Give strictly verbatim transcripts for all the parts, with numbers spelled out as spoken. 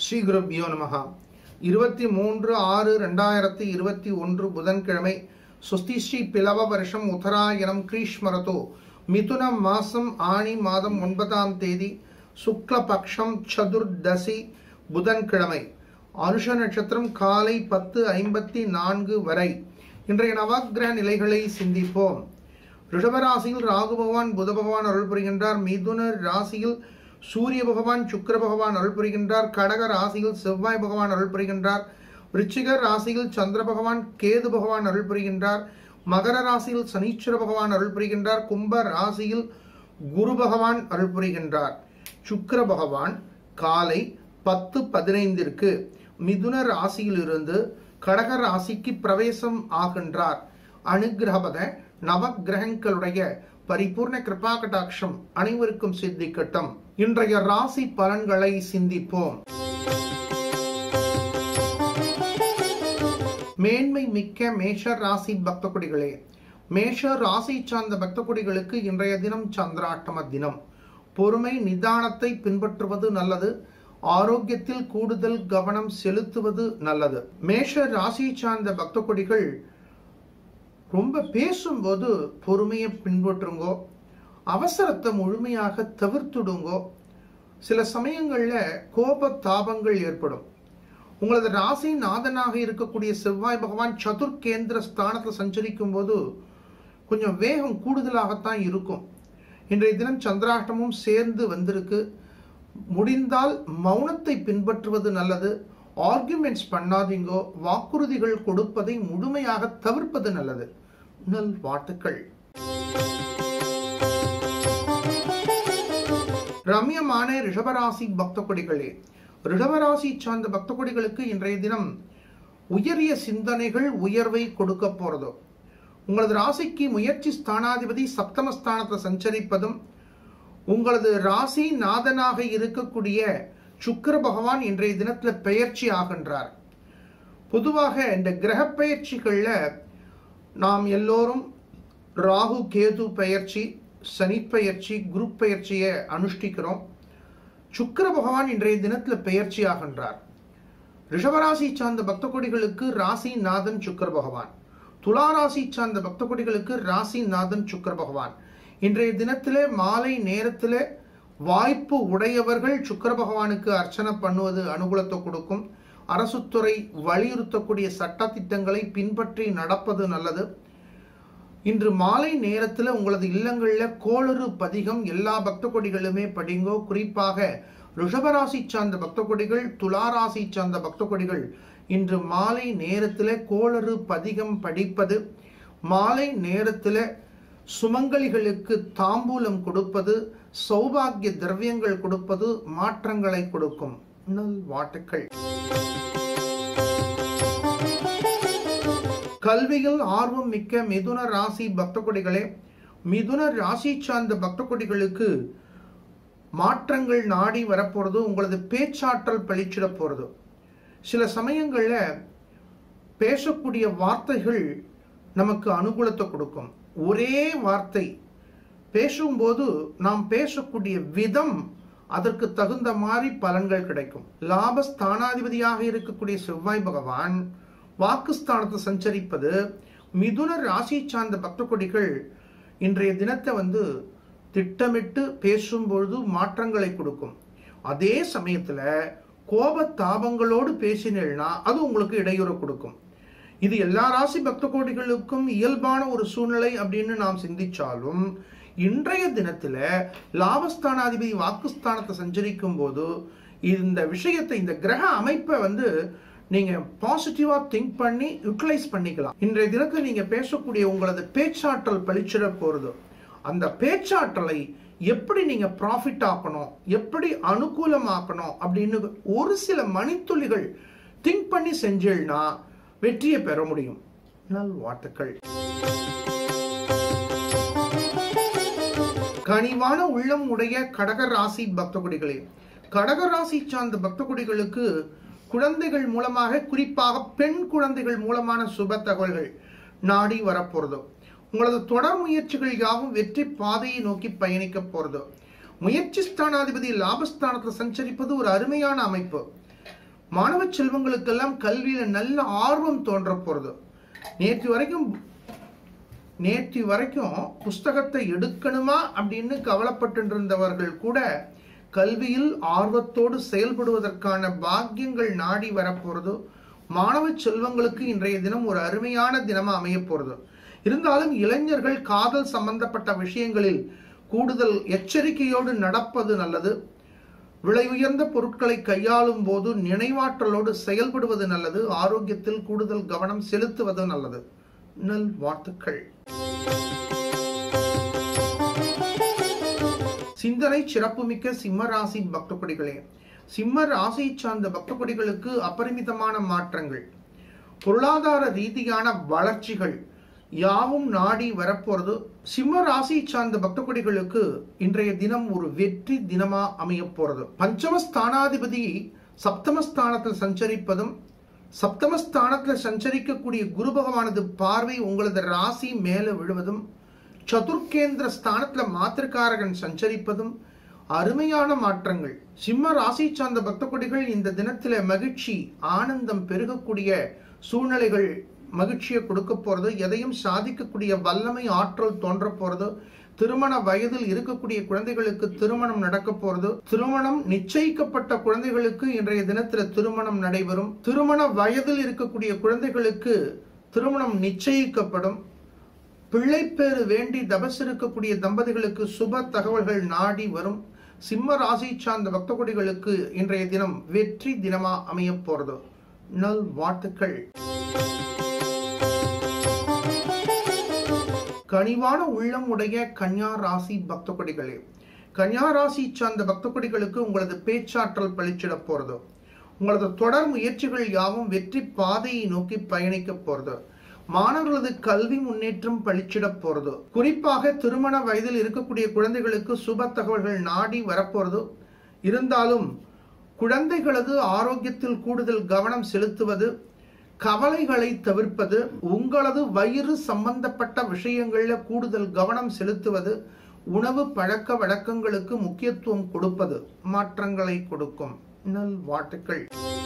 ஸ்ரீ குருப்யோ நமஹ. இருபத்தி மூன்று ஆறு ரெண்டாயிரத்தி இருபத்தி ஒன்று புதன்கிழமை. சுஸ்தி ஸ்ரீ பிளவ வருஷம் உத்தராயணம் கிரீஷ்மரதோ மிதுனம் மாசம் ஆணி மாதம் ஒன்பதாம் தேதி சுக்லபக்ஷம் சதுர்தசி புதன்கிழமை. அனுஷ நட்சத்திரம் காலை பத்து ஐம்பத்தி நான்கு வரை. இன்றைய நவக்கிரக நிலைகளை சிந்திப்போம். ரிஷபராசியில் ராகு பகவான் புத பகவான் அருள் புரிகின்றார். மிதுன ராசியில் சூரிய பகவான் சுக்கிர பகவான் அருள் புரிகின்றார். கடக ராசியில் செவ்வாய் பகவான் அருள் புரிகின்றார். விருச்சிக ராசியில் சந்திர பகவான் கேது பகவான் அருள் புரிகின்றார். மகர ராசியில் சனீஸ்வர பகவான் அருள் புரிகின்றார். கும்ப ராசியில் குரு பகவான் அருள் புரிகின்றார். சுக்கிர பகவான் காலை பத்து பதினைந்திற்கு மிதுன ராசியில் இருந்து கடக ராசிக்கு பிரவேசம் ஆகின்றார். அனுகிரகபத நவக்கிரகங்களுடைய பரிபூர்ண கிருபா கடாட்சம் அனைவருக்கும் சித்திக்கட்டும். இன்றைய ராசி பலன்களை சிந்திப்போம். மேன்மை மிக்க மேஷ ராசி பக்த கொடிகளே, மேஷ ராசி சார்ந்த பக்த கொடிகளுக்கு இன்றைய தினம் சந்திராஷ்டம தினம். பொறுமை நிதானத்தை பின்பற்றுவது நல்லது. ஆரோக்கியத்தில் கூடுதல் கவனம் செலுத்துவது நல்லது. மேஷ ராசி சார்ந்த பக்த கொடிகள் ரொம்ப பேசும்போது பொறுமையை பின்பற்றுங்கோ. அவசரத்தை முழுமையாக தவிர்த்துடுங்கோ. சில சமயங்கள்ல கோப தாபங்கள் ஏற்படும். உங்களது ராசி நாதனாக இருக்கக்கூடிய செவ்வாய் பகவான் சதுர்கேந்திர ஸ்தானத்தில் சஞ்சரிக்கும் போது கொஞ்சம் வேகம் கூடுதலாகத்தான் இருக்கும். இன்றைய தினம் சந்திராஷ்டமும் சேர்ந்து வந்திருக்கு. முடிந்தால் மௌனத்தை பின்பற்றுவது நல்லது. ஆர்குமெண்ட்ஸ் பண்ணாதீங்கோ. வாக்குறுதிகள் கொடுப்பதை முழுமையாக தவிர்ப்பது நல்லது. நல் வாழ்த்துக்கள். ரம்யமான ரிஷபராசி பக்த கொடிகளே, ரிஷபராசி சார்ந்த பக்த கொடிகளுக்கு இன்றைய தினம் உயரிய சிந்தனைகள் உயர்வை கொடுக்க போறதோ. உங்களது ராசிக்கு முயற்சி ஸ்தானாதிபதி சப்தமஸ்தானத்தை சஞ்சரிப்பதும் உங்களது ராசி நாதனாக இருக்கக்கூடிய சுக்கிர பகவான் இன்றைய தினத்துல பெயர்ச்சி ஆகின்றார். பொதுவாக இந்த கிரக பெயர்ச்சிகள்ல நாம் எல்லோரும் ராகு கேது பெயர்ச்சி, சனி பெயர்ச்சி, குரு பெயர்ச்சியை அனுஷ்டிக்கிறோம். சுக்கிர பகவான் இன்றைய தினத்துல பெயர்ச்சி ஆகின்றார். ரிஷபராசி சார்ந்த பக்த கொடிகளுக்கு ராசி நாதன் சுக்கிர பகவான். துலா ராசி சார்ந்த பக்த கொடிகளுக்கு ராசி நாதன் சுக்கிர பகவான். இன்றைய தினத்திலே மாலை நேரத்திலே வாய்ப்பு உடையவர்கள் சுக்கிர பகவானுக்கு அர்ச்சனை பண்ணுவது அனுகூலத்தை கொடுக்கும். அரசுத்துறை வலியுறுத்தக்கூடிய சட்ட திட்டங்களை பின்பற்றி நடப்பது நல்லது. இன்று மாலை நேரத்தில் உங்களது இல்லங்களில் கோளறு பதிகம் எல்லா பக்த கொடிகளுமே படிங்கோ. குறிப்பாக ரிஷபராசி சார்ந்த பக்த கொடிகள், துளாராசி சார்ந்த பக்த கொடிகள் இன்று மாலை நேரத்தில் கோளறு பதிகம் படிப்பது, மாலை நேரத்தில் சுமங்கலிகளுக்கு தாம்பூலம் கொடுப்பது, சௌபாகிய திரவியங்கள் கொடுப்பது மாற்றங்களை கொடுக்கும். நல் வாழ்த்துக்கள். கல்வியில் ஆர்வம் மிக்க மிதுன ராசி பக்த கொடிகளே, மிதுன ராசி சார்ந்த பக்த கொடிகளுக்கு மாற்றங்கள் நாடி வரப்போறது. உங்களது பேச்சாற்றல் பழிச்சிட போறது. சில சமயங்கள்ல பேசக்கூடிய வார்த்தைகள் நமக்கு அனுகூலத்தை கொடுக்கும். ஒரே வார்த்தை பேசும்போது நாம் பேசக்கூடிய விதம் அதற்கு தகுந்த மாதிரி பலன்கள் கிடைக்கும். லாபஸ்தானாதிபதியாக இருக்கக்கூடிய செவ்வாய் பகவான் வாக்குஸ்தானத்தை சஞ்சரிப்பது மிதுன ராசி சார்ந்த பக்த கொடிகள் இன்றைய தினத்தை வந்து திட்டமிட்டு பேசும்பொழுது மாற்றங்களை கொடுக்கும். அதே சமயத்துல கோப தாபங்களோடு பேசினேன்னா அது உங்களுக்கு இடையூறு கொடுக்கும். இது எல்லா ராசி பக்த கோடிகளுக்கும் இயல்பான ஒரு சூழ்நிலை அப்படின்னு நாம் சிந்திச்சாலும் இன்றைய தினத்துல லாபஸ்தானாதிபதி வாக்குஸ்தானத்தை சஞ்சரிக்கும் போது இந்த விஷயத்தை, இந்த கிரக அமைப்பை வந்து நீங்க பாசிட்டிவா திங்க் பண்ணி யூட்டிலைஸ் பண்ணிக்கலாம். இன்றைய தினத்தில் நீங்க பேசக்கூடிய உங்களது பேச்சாற்றல் பழிச்சிட போறது. அந்த பேச்சாற்றலை எப்படி நீங்க ப்ராஃபிட் ஆக்கணும், எப்படி அனுகூலமாக்கணும் அப்படின்னு ஒரு சில மணித்துளிகள் திங்க் பண்ணி செஞ்சேன்னா வெற்றியை பெற முடியும். நல் வாழ்த்துக்கள். கனிவான உள்ளம் உடைய கடக ராசி பக்த கொடிகளே, கடக ராசி சார்ந்த பக்த கொடிகளுக்கு குழந்தைகள் மூலமாக, குறிப்பாக பெண் குழந்தைகள் மூலமான சுப தகவல்கள் நாடி வரப்போறதோ. உங்களது தொடர் முயற்சிகள் யாவும் வெற்றி பாதையை நோக்கி பயணிக்க போறதோ. முயற்சி ஸ்தானாதிபதி லாபஸ்தானத்தில் சஞ்சரிப்பது ஒரு அருமையான அமைப்பு. மாணவ செல்வங்களுக்கெல்லாம் கல்வியில நல்ல ஆர்வம் தோன்ற போறது. நேற்று வரைக்கும் நேற்று வரைக்கும் புஸ்தகத்தை எடுக்கணுமா அப்படின்னு கவலைப்பட்டு இருந்தவர்கள் கூட கல்வியில் ஆர்வத்தோடு செயல்படுவதற்கான பாக்கியங்கள் நாடி வரப்போறது. மாணவ செல்வங்களுக்கு இன்றைய தினம் ஒரு அருமையான தினமா அமைய போறது. இருந்தாலும் இளைஞர்கள் காதல் சம்பந்தப்பட்ட விஷயங்களில் கூடுதல் எச்சரிக்கையோடு நடப்பது நல்லது. விலை உயர்ந்த பொருட்களை கையாளும் போது நினைவாற்றலோடு செயல்படுவது நல்லது. ஆரோக்கியத்தில் கூடுதல் கவனம் செலுத்துவது நல்லது. நல் வாழ்த்துக்கள். சிந்தனை சிறப்புமிக்க சிம்ம ராசி பக்த கொடிகளே, சிம்ம ராசியை சார்ந்த பக்த கொடிகளுக்கு அபரிமிதமான மாற்றங்கள், பொருளாதார ரீதியான வளர்ச்சிகள் யாவும் நாடி வரப்போறது. சிம்ம ராசியை சார்ந்த பக்த கொடிகளுக்கு இன்றைய தினம் ஒரு வெற்றி தினமா அமைய போறது. பஞ்சமஸ்தானாதிபதி சப்தமஸ்தானத்தில் சஞ்சரிப்பதும், சப்தமஸ்தானத்தில் சஞ்சரிக்கக்கூடிய குரு பகவானது பார்வை உங்களது ராசி மேல விழுவதும், சதுர்கேந்திர ஸ்தானத்துல மாத்திருக்காரகன் சஞ்சரிப்பதும் அருமையான மாற்றங்கள். சிம்ம ராசி சார்ந்த பக்த கொடிகள் இந்த தினத்தில மகிழ்ச்சி ஆனந்தம் பெருகக்கூடிய சூழ்நிலைகள் மகிழ்ச்சியை கொடுக்க போறது. எதையும் சாதிக்கக்கூடிய வல்லமை ஆற்றல் தோன்ற போறது. திருமண வயதில் இருக்கக்கூடிய குழந்தைகளுக்கு திருமணம் நடக்க போறது. திருமணம் நிச்சயிக்கப்பட்ட குழந்தைகளுக்கு இன்றைய தினத்தில் திருமணம் நடைபெறும். திருமண வயதில் இருக்கக்கூடிய குழந்தைகளுக்கு திருமணம் நிச்சயிக்கப்படும். பிள்ளை பேறு வேண்டி தபஸ் இருக்கக்கூடிய தம்பதிகளுக்கு சுப தகவல்கள் நாடி வரும். சிம்ம ராசி சார்ந்த பக்த கொடிகளுக்கு இன்றைய தினம் வெற்றி தினமா அமைய போறது. நல் வாழ்த்துக்கள். கனிவான உள்ளம் உடைய கன்யா ராசி பக்த கொடிகளே, கன்யா ராசி சார்ந்த பக்த கொடிகளுக்கு உங்களது பேச்சாற்றல் பளிச்சிட போறது. உங்களது தொடர் முயற்சிகள் யாவும் வெற்றி பாதையை நோக்கி பயணிக்க போறது. மாணவர்களது கல்வி முன்னேற்றம் பளிச்சிட போறது. குறிப்பாக திருமண வயதில் இருக்கக்கூடிய குழந்தைகளுக்கு சுப தகவல்கள் நாடி வரப்போறது. இருந்தாலும் குழந்தைகளது ஆரோக்கியத்தில் கூடுதல் கவனம் செலுத்துவது, கவலைகளை தவிர்ப்பது, உங்களது வயிறு சம்பந்தப்பட்ட விஷயங்கள்ல கூடுதல் கவனம் செலுத்துவது, உணவு பழக்க வழக்கங்களுக்கு முக்கியத்துவம் கொடுப்பது மாற்றங்களை கொடுக்கும். நல் வாழ்த்துக்கள்.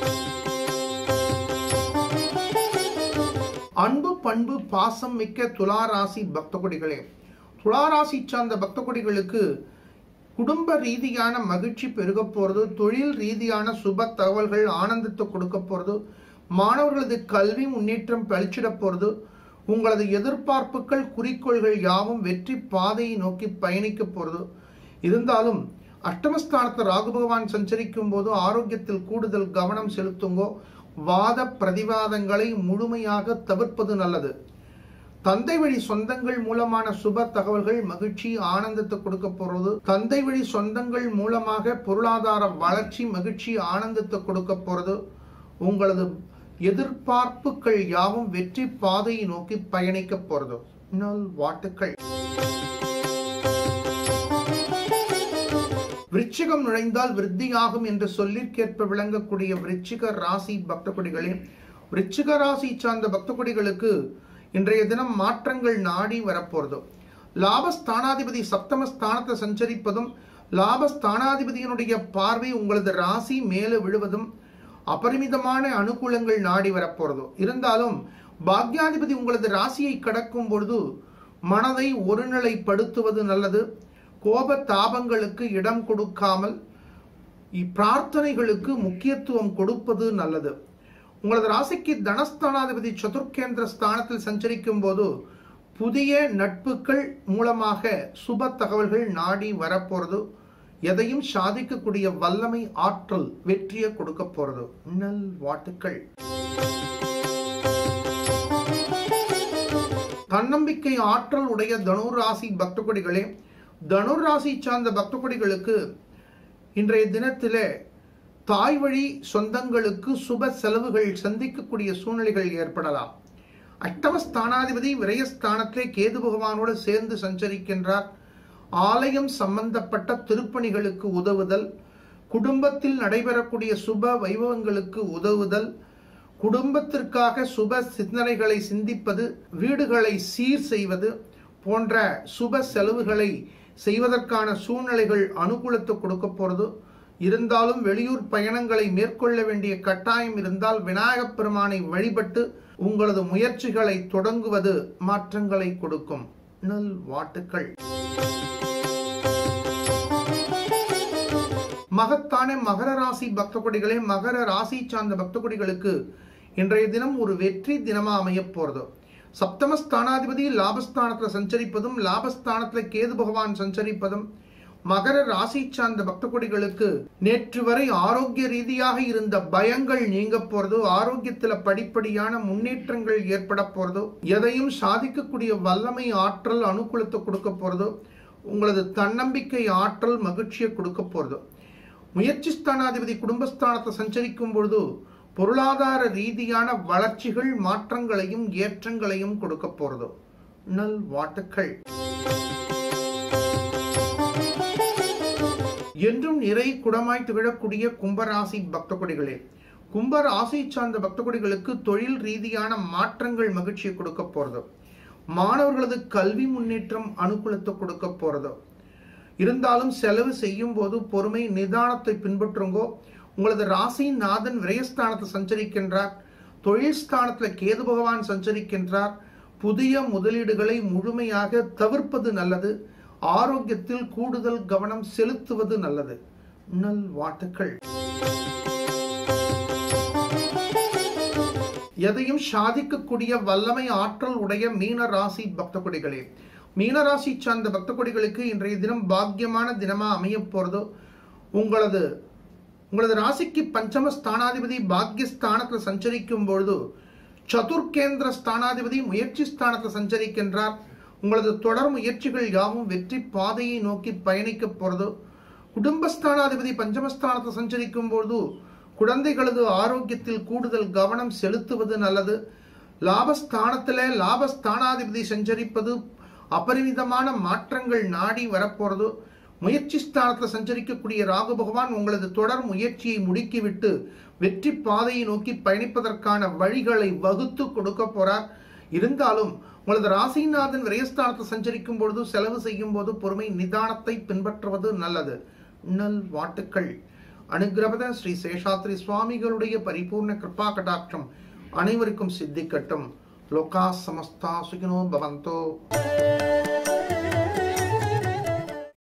அன்பு பண்பு பாசம் மிக்க துலா ராசி பக்த கொடிகளே, துலா ராசி சார்ந்த பக்த கொடிகளுக்கு குடும்ப ரீதியான மகிழ்ச்சி பெருக போறது. தொழில் ரீதியான சுப தகவல்கள் ஆனந்தத்தை கொடுக்க போறது. மாணவர்களது கல்வி முன்னேற்றம் பளிச்சிட போறது. உங்களது எதிர்பார்ப்புகள் குறிக்கோள்கள் யாவும் வெற்றி பாதையை நோக்கி பயணிக்க போறது. இருந்தாலும் அஷ்டமஸ்தானத்தில் ராகு பகவான் சஞ்சரிக்கும் போது ஆரோக்கியத்தில் கூடுதல் கவனம் செலுத்துங்கோ. வாத பிரதிவாதங்களை முழுமையாக தவிர்ப்பது நல்லது. தந்தை வழி சொந்தங்கள் மூலமான சுப தகவல்கள் மகிழ்ச்சி ஆனந்தத்தை கொடுக்க போறது. தந்தை வழி சொந்தங்கள் மூலமாக பொருளாதார வளர்ச்சி மகிழ்ச்சி ஆனந்தத்தை கொடுக்க போறது. உங்களது எதிர்பார்ப்புகள் யாவும் வெற்றி பாதையை நோக்கி பயணிக்க போறது. நல் வாழ்த்துக்கள். விருச்சிகம் நுழைந்தால் விருத்தியாகும் என்று சொல்லிற்கேற்ப விளங்கக்கூடிய விருச்சிக ராசி பக்த கொடிகளே, விருச்சிக ராசி சார்ந்த பக்த கொடிகளுக்கு இன்றைய தினம் மாற்றங்கள் நாடி வரப்போறது. லாபஸ்தானாதிபதி சப்தமஸ்தானத்தை சஞ்சரிப்பதும், லாபஸ்தானாதிபதியினுடைய பார்வை உங்களது ராசி மேல விழுவதும் அபரிமிதமான அனுகூலங்கள் நாடி வரப்போறது. இருந்தாலும் பாக்யாதிபதி உங்களது ராசியை கடக்கும் பொழுது மனதை ஒருநிலைப்படுத்துவது நல்லது. கோப தாபங்களுக்கு இடம் கொடுக்காமல் பிரார்த்தனைகளுக்கு முக்கியத்துவம் கொடுப்பது நல்லது. உங்களது ராசிக்கு தனஸ்தானாதிபதி சதுர்கேந்திர ஸ்தானத்தில் சஞ்சரிக்கும் போது புதிய நட்புகள் மூலமாக சுப தகவல்கள் நாடி வரப்போறது. எதையும் சாதிக்கக்கூடிய வல்லமை ஆற்றல் வெற்றியை கொடுக்க போறது. நல் வாழ்த்துக்கள். தன்னம்பிக்கை ஆற்றல் உடைய தனுர் ராசி பக்த கொடிகளே, தனுர் ராசி சார்ந்த பக்த கொடிகளுக்கு இன்றைய தினத்திலே தாய் வழி சொந்தங்களுக்கு சுப செலவுகள் சந்திக்கக்கூடிய சூழ்நிலைகள் ஏற்படலாம். அஷ்டமஸ்தானாதிபதி விரயஸ்தானத்திலே கேது பகவானோடு சேர்ந்து சஞ்சரிக்கின்றார். ஆலயம் சம்பந்தப்பட்ட திருப்பணிகளுக்கு உதவுதல், குடும்பத்தில் நடைபெறக்கூடிய சுப வைபவங்களுக்கு உதவுதல், குடும்பத்திற்காக சுப சிந்தனைகளை சிந்திப்பது, வீடுகளை சீர் செய்வது போன்ற சுப செலவுகளை செய்வதற்கான சூழ்நிலைகள் அனுகூலத்தை கொடுக்க போறது. இருந்தாலும் வெளியூர் பயணங்களை மேற்கொள்ள வேண்டிய கட்டாயம் இருந்தால் விநாயகப் பெருமானை வழிபட்டு உங்களது முயற்சிகளை தொடங்குவது மாற்றங்களை கொடுக்கும். நல் வாழ்த்துக்கள். மகத்தான மகர ராசி பக்த கொடிகளே, மகர ராசி சார்ந்த பக்த கொடிகளுக்கு இன்றைய தினம் ஒரு வெற்றி தினமா அமைய போறது. சப்தமஸ்தானாதிபதி லாபஸ்தானத்துல சஞ்சரிப்பதும் லாபஸ்தானத்துல கேது பகவான் சஞ்சரிப்பதும் மகர ராசி சார்ந்த பக்த கொடிகளுக்கு நேற்று வரை ஆரோக்கிய ரீதியாக இருந்த பயங்கள் நீங்க போறதோ, ஆரோக்கியத்துல படிப்படியான முன்னேற்றங்கள் ஏற்பட போறதோ, எதையும் சாதிக்கக்கூடிய வல்லமை ஆற்றல் அனுகூலத்தை கொடுக்க போறதோ, உங்களது தன்னம்பிக்கை ஆற்றல் மகிழ்ச்சியை கொடுக்க போறதோ. முயற்சி ஸ்தானாதிபதி குடும்பஸ்தானத்தை சஞ்சரிக்கும் பொழுது பொருளாதார ரீதியான வளர்ச்சிகள் மாற்றங்களையும் ஏற்றங்களையும் கொடுக்க போறதோ. நல் வாழ்த்துக்கள். என்றும் நிறை குடமாய் திகழக்கூடிய கும்பராசி பக்த கொடிகளே, கும்பராசி சார்ந்த பக்த கொடிகளுக்கு தொழில் ரீதியான மாற்றங்கள் மகிழ்ச்சியை கொடுக்க போறதோ, மாணவர்களது கல்வி முன்னேற்றம் அனுகூலத்தை கொடுக்க போறதோ. இருந்தாலும் செலவு செய்யும் போது பொறுமை நிதானத்தை பின்பற்றுங்கோ. உங்களது ராசியின் நாதன் விரயஸ்தானத்தை சஞ்சரிக்கின்றார். தொழில் ஸ்தானத்துல கேது பகவான் சஞ்சரிக்கின்றார். புதிய முதலீடுகளை முழுமையாக தவிர்ப்பது நல்லது. ஆரோக்கியத்தில் கூடுதல் கவனம் செலுத்துவது நல்லது. நல் வாழ்த்துக்கள். எதையும் சாதிக்கக்கூடிய வல்லமை ஆற்றல் உடைய மீன ராசி பக்த கொடிகளே, மீனராசி சார்ந்த பக்த கொடிகளுக்கு இன்றைய தினம் பாக்கியமான தினமா அமைய போறதோ. உங்களது உங்களது ராசிக்கு பஞ்சம ஸ்தானாதிபதி பாக்யஸ்தானத்தில் சஞ்சரிக்கும் பொழுது சதுர்கேந்திர ஸ்தானாதிபதி முயற்சி ஸ்தானத்தில் சஞ்சரிக்கின்றார். உங்களது தொடர் முயற்சிகள் யாவும் வெற்றி பாதையை நோக்கி பயணிக்க போறதோ. குடும்பஸ்தானாதிபதி பஞ்சமஸ்தானத்தில் சஞ்சரிக்கும் பொழுது குழந்தைகளது ஆரோக்கியத்தில் கூடுதல் கவனம் செலுத்துவது நல்லது. லாபஸ்தானத்திலே லாபஸ்தானாதிபதி சஞ்சரிப்பது அபரிமிதமான மாற்றங்கள் நாடி வரப்போறது. முயற்சி ஸ்தானத்தில் சஞ்சரிக்கக்கூடிய ராகு பகவான் உங்களது தொடர் முயற்சியை முடுக்கிவிட்டு வெற்றி பாதையை நோக்கி பயணிப்பதற்கான வழிகளை வகுத்து கொடுக்க போறார். இருந்தாலும் உங்களது ராசிநாதன் விரயஸ்தானத்தில் சஞ்சரிக்கும் பொழுது செலவு செய்யும் போது பொறுமை நிதானத்தை பின்பற்றுவது நல்லது. நல் வாழ்த்துக்கள். அனுகிரகத ஸ்ரீ சேஷாத்ரி சுவாமிகளுடைய பரிபூர்ண கிருபா கடாட்சம் அனைவருக்கும் சித்திக்கட்டும். லோகா சமஸ்தா சுகினோ பவந்தோ.